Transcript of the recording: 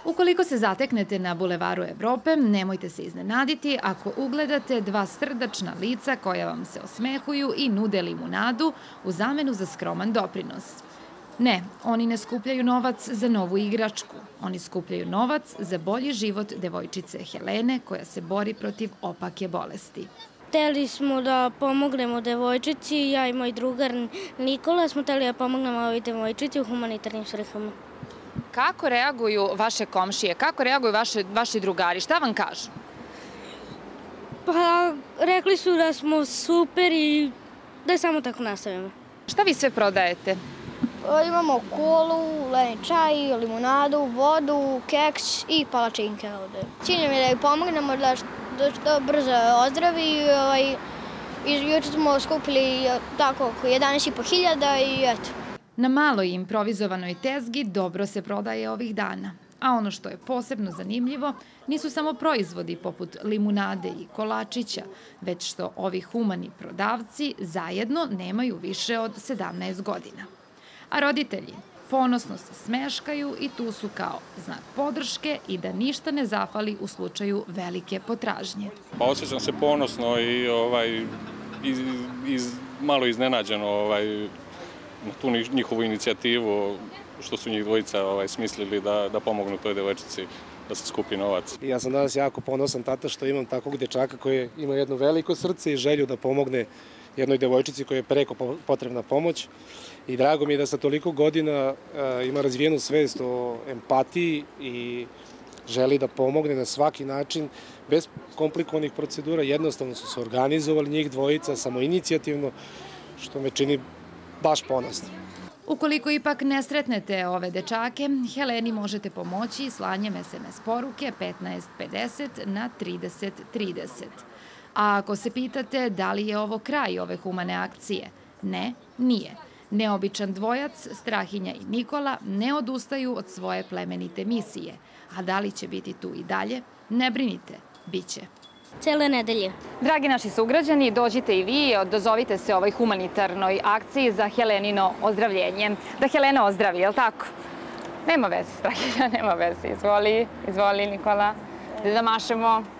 Ukoliko se zateknete na Bulevaru Evrope, nemojte se iznenaditi ako ugledate dva srdačna lica koja vam se osmehuju i nude limunadu u zamenu za skroman doprinos. Ne, oni ne skupljaju novac za novu igračku. Oni skupljaju novac za bolji život devojčice Helene koja se bori protiv opake bolesti. Hteli smo da pomognemo devojčici, ja i moj drugar Nikola smo hteli da pomognemo ovoj devojčici u humanitarnim svrhama. Kako reaguju vaše komšije? Kako reaguju vaši drugari? Šta vam kažu? Pa, rekli su da smo super i da samo tako nastavimo. Šta vi sve prodajete? Imamo kolu, ledeni čaj, limunadu, vodu, keks i palačinke ovde. Cilj nam je da joj pomognemo da što brzo ozdravi. Juče smo skupili tako oko 11.500 i eto. Na maloj improvizovanoj tezgi dobro se prodaje ovih dana. A ono što je posebno zanimljivo nisu samo proizvodi poput limunade i kolačića, već što ovi humani prodavci zajedno nemaju više od 17 godina. A roditelji ponosno se smeškaju i tu su kao znak podrške i da ništa ne zafali u slučaju velike potražnje. Pa osjećam se ponosno i malo iznenađeno na tu njihovu inicijativu što su njih dvojica smislili da pomognu toj devojčici da se skupi novac. Ja sam danas jako ponosan tata što imam takvog dečaka koji ima jedno veliko srce i želju da pomogne jednoj devojčici kojoj je preko potrebna pomoć. I drago mi je da sa toliko godina ima razvijenu svest o empatiji i želi da pomogne na svaki način, bez komplikovanih procedura. Jednostavno su se organizovali njih dvojica, samoinicijativno, što me čini baš ponosno. Ukoliko ipak ne sretnete ove dečake, Heleni možete pomoći slanjem SMS poruke 1550 na 3030. A ako se pitate da li je ovo kraj ove humane akcije, ne, nije. Neobičan dvojac, Strahinja i Nikola, ne odustaju od svoje plemenite misije. A da li će biti tu i dalje? Ne brinite, bit će. Cele nedelje. Dragi naši sugrađani, dođite i vi, odazovite se ovoj humanitarnoj akciji za Helenino ozdravljenje. Da Helena ozdravi, je li tako? Nema veze, Strahinja, nema veze. Izvoli Nikola, da mašemo.